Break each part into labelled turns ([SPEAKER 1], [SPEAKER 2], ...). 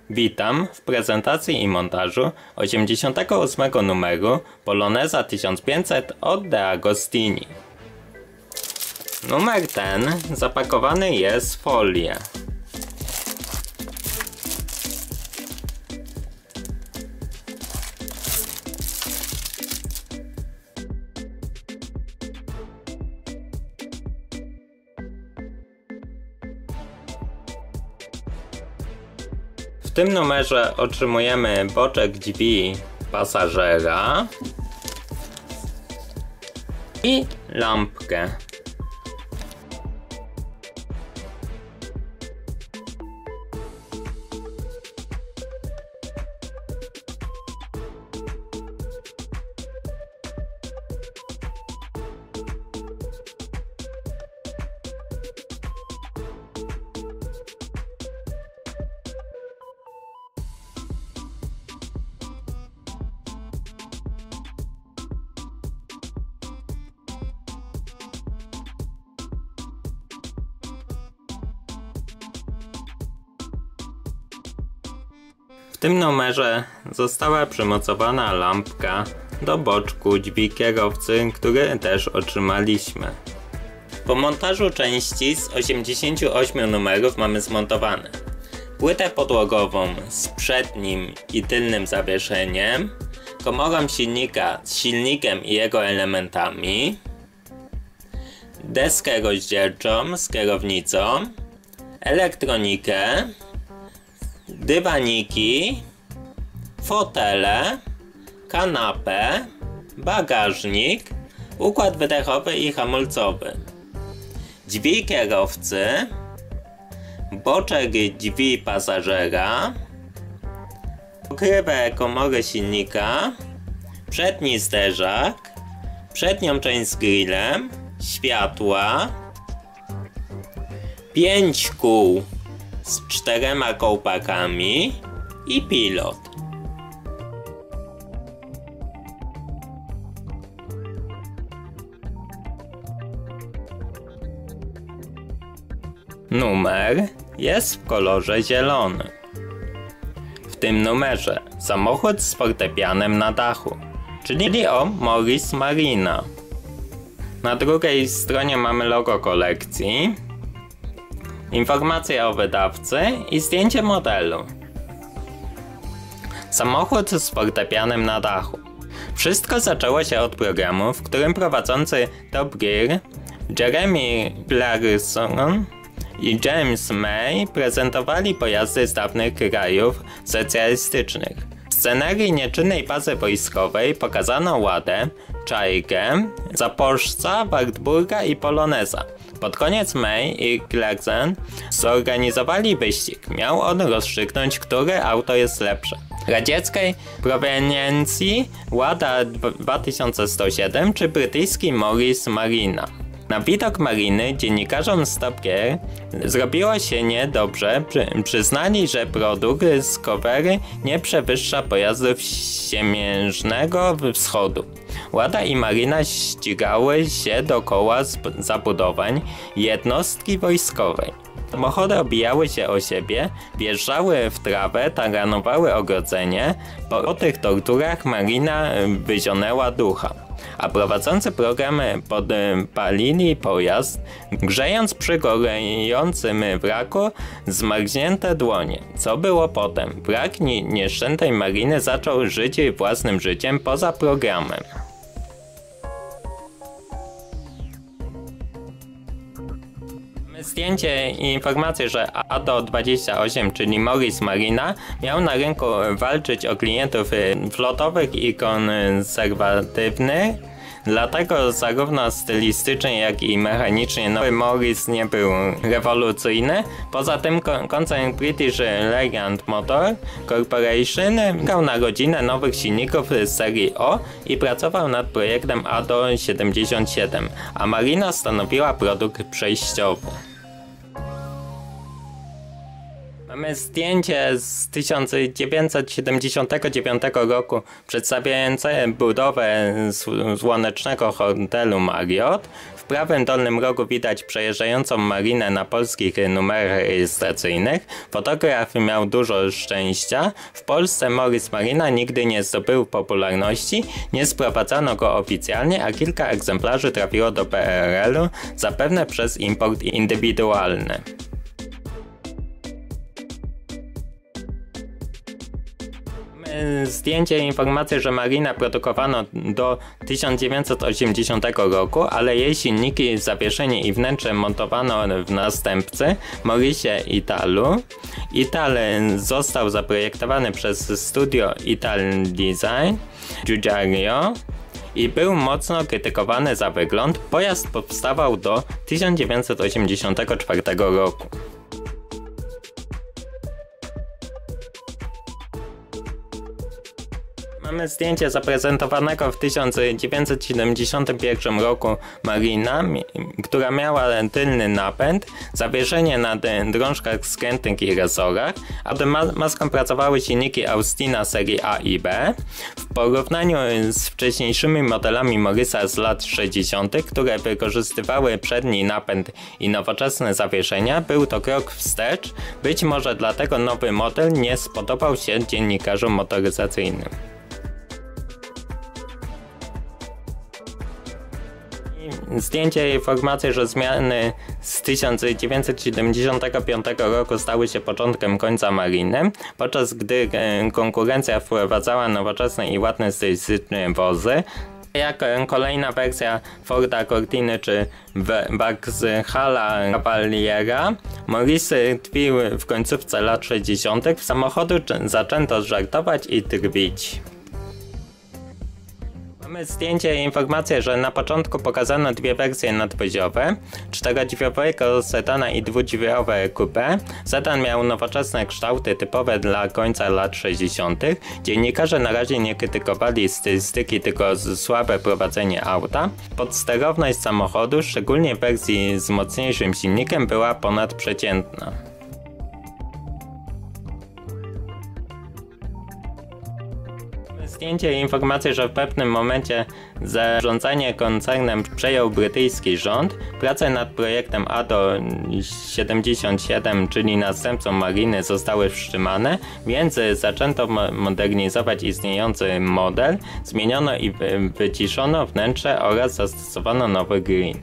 [SPEAKER 1] Witam w prezentacji i montażu 88 numeru Poloneza 1500 od De Agostini. Numer ten zapakowany jest w folię. W tym numerze otrzymujemy boczek drzwi pasażera i lampkę. W tym numerze została przymocowana lampka do boczku drzwi kierowcy, który też otrzymaliśmy. Po montażu części z 88 numerów mamy zmontowane płytę podłogową z przednim i tylnym zawieszeniem, komorą silnika z silnikiem i jego elementami, deskę rozdzielczą z kierownicą, elektronikę, dywaniki, fotele, kanapę, bagażnik, układ wydechowy i hamulcowy, drzwi kierowcy, boczek drzwi pasażera, pokrywę komory silnika, przedni zderzak, przednią część z grillem, światła, 5 kół z 4 kołpakami i pilot. Numer jest w kolorze zielony. W tym numerze samochód z fortepianem na dachu, czyli o Morris Marina. Na drugiej stronie mamy logo kolekcji, informacje o wydawcy i zdjęcie modelu. Samochód z fortepianem na dachu. Wszystko zaczęło się od programu, w którym prowadzący Top Gear, Jeremy Clarkson i James May prezentowali pojazdy z dawnych krajów socjalistycznych. W scenerii nieczynnej bazy wojskowej pokazano Ładę, Czajkę, Zaporżca, Wartburga i Poloneza. Pod koniec May i Clarkson zorganizowali wyścig. Miał on rozstrzygnąć, które auto jest lepsze. Radzieckiej proweniencji Łada 2107 czy brytyjski Morris Marina. Na widok Mariny dziennikarzom z Top Gear zrobiło się niedobrze. Przyznali, że produkt z covery nie przewyższa pojazdów Siemiężnego Wschodu. Łada i Marina ścigały się dookoła zabudowań jednostki wojskowej. Samochody obijały się o siebie, wjeżdżały w trawę, taranowały ogrodzenie. Po tych torturach Marina wyzionęła ducha, a prowadzący program podpalili pojazd, grzejąc przy gorejącym wraku zmarznięte dłonie. Co było potem? Wrak nieszczętej Mariny zaczął żyć własnym życiem poza programem. Zdjęcie i informację, że ADO-28, czyli Morris Marina, miał na rynku walczyć o klientów flotowych i konserwatywnych. Dlatego zarówno stylistycznie, jak i mechanicznie nowy Morris nie był rewolucyjny. Poza tym koncern British Legend Motor Corporation czekał na rodzinę nowych silników z serii O i pracował nad projektem ADO-77, a Marina stanowiła produkt przejściowy. Mamy zdjęcie z 1979 roku przedstawiające budowę słonecznego hotelu Marriott. W prawym dolnym rogu widać przejeżdżającą marinę na polskich numerach rejestracyjnych. Fotograf miał dużo szczęścia. W Polsce Morris Marina nigdy nie zdobył popularności, nie sprowadzano go oficjalnie, a kilka egzemplarzy trafiło do PRL-u, zapewne przez import indywidualny. Zdjęcie informacji, że Marina produkowano do 1980 roku, ale jej silniki, zawieszenie i wnętrze montowano w następcy Morrisie Italu. Ital został zaprojektowany przez studio Ital Design Giugiaro i był mocno krytykowany za wygląd. Pojazd powstawał do 1984 roku. Mamy zdjęcie zaprezentowanego w 1971 roku Marina, która miała tylny napęd, zawieszenie na drążkach skrętnych i resorach, a pod maską pracowały silniki Austina serii A i B. W porównaniu z wcześniejszymi modelami Morrisa z lat 60., które wykorzystywały przedni napęd i nowoczesne zawieszenia, był to krok wstecz. Być może dlatego nowy model nie spodobał się dziennikarzom motoryzacyjnym. Zdjęcie informacji, że zmiany z 1975 roku stały się początkiem końca Mariny, podczas gdy konkurencja wprowadzała nowoczesne i ładne stylistycznie wozy. Jak kolejna wersja Forda Cortiny czy Vauxhalla Cavaliera, Morrisy tkwiły w końcówce lat 60. W samochodu zaczęto żartować i drwić. Mamy zdjęcie i informację, że na początku pokazano dwie wersje nadwoziowe, czterodrzwiowego sedana i dwudrzwiowe coupé. Sedan miał nowoczesne kształty typowe dla końca lat 60. Dziennikarze na razie nie krytykowali stylistyki, tylko słabe prowadzenie auta. Podsterowność samochodu, szczególnie w wersji z mocniejszym silnikiem, była ponadprzeciętna. Zdjęcie i informacje, że w pewnym momencie zarządzanie koncernem przejął brytyjski rząd. Prace nad projektem ADO-77, czyli następcą Mariny, zostały wstrzymane, więc zaczęto modernizować istniejący model, zmieniono i wyciszono wnętrze oraz zastosowano nowy green.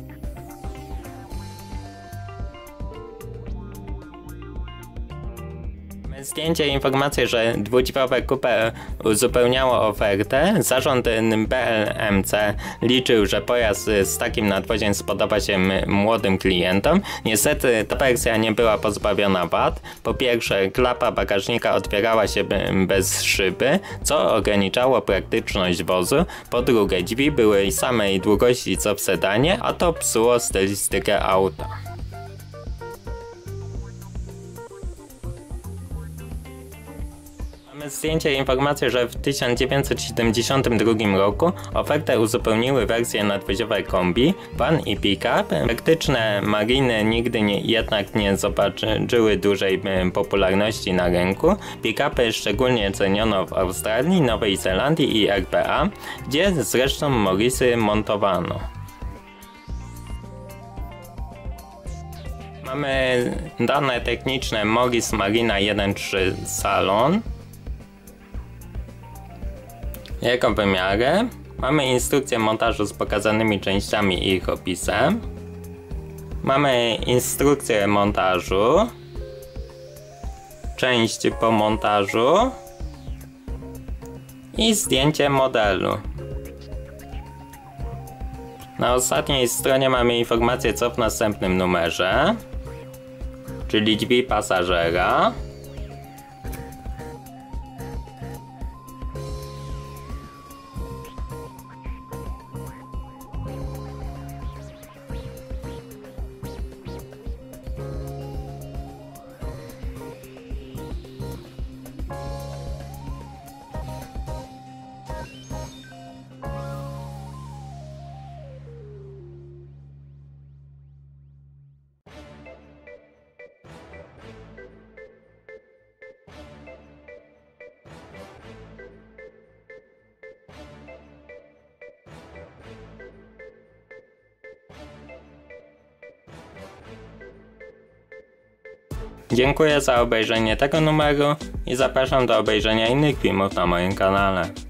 [SPEAKER 1] Zdjęcie i informacje, że dwudźwiowe coupé uzupełniało ofertę. Zarząd BLMC liczył, że pojazd z takim nadwoziem spodoba się młodym klientom. Niestety ta wersja nie była pozbawiona wad. Po pierwsze, klapa bagażnika otwierała się bez szyby, co ograniczało praktyczność wozu. Po drugie, drzwi były samej długości co w sedanie, a to psuło stylistykę auta. Mamy zdjęcie i informację, że w 1972 roku ofertę uzupełniły wersje nadwoziowe kombi, van i pick-up. Praktyczne Mariny nigdy jednak nie zobaczyły dużej popularności na rynku. Pick-upy szczególnie ceniono w Australii, Nowej Zelandii i RPA, gdzie zresztą Morrisy montowano. Mamy dane techniczne Morris Marina 1.3 Salon. Jego wymiary. Mamy instrukcję montażu z pokazanymi częściami i ich opisem. Mamy instrukcję montażu. Część po montażu. I zdjęcie modelu. Na ostatniej stronie mamy informację, co w następnym numerze. Czyli drzwi pasażera. Dziękuję za obejrzenie tego numeru i zapraszam do obejrzenia innych filmów na moim kanale.